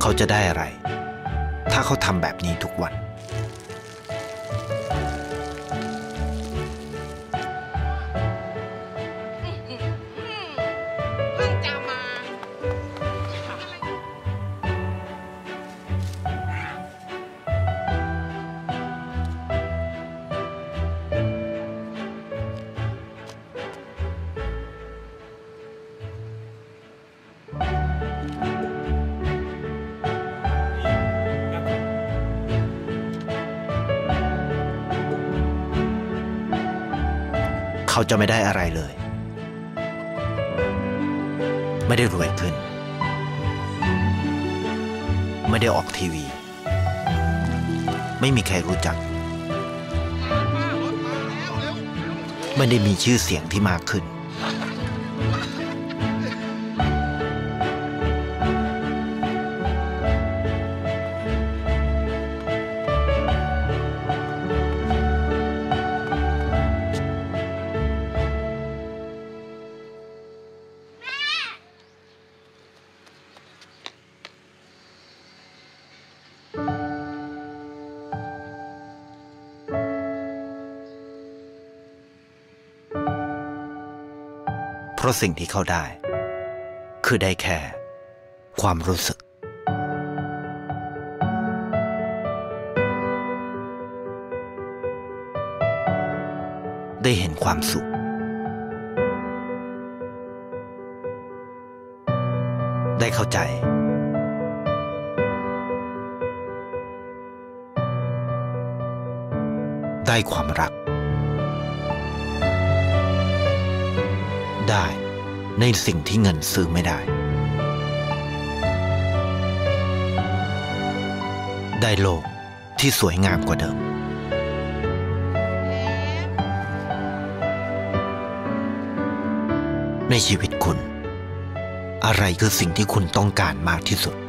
เขาจะได้อะไรถ้าเขาทำแบบนี้ทุกวันเขาจะไม่ได้อะไรเลยไม่ได้รวยขึ้นไม่ได้ออกทีวีไม่มีใครรู้จักไม่ได้มีชื่อเสียงที่มากขึ้นเพราะสิ่งที่เขาได้คือได้แค่ความรู้สึกได้เห็นความสุขได้เข้าใจได้ความรักได้ในสิ่งที่เงินซื้อไม่ได้ได้โลกที่สวยงามกว่าเดิมในชีวิตคุณอะไรคือสิ่งที่คุณต้องการมากที่สุด